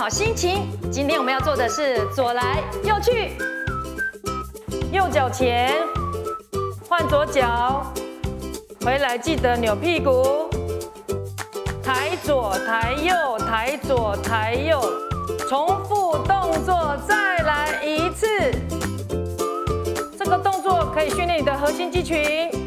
好心情。今天我们要做的是左来右去，右脚前，换左脚，回来记得扭屁股，抬左抬右，抬左抬右，重复动作再来一次。这个动作可以训练你的核心肌群。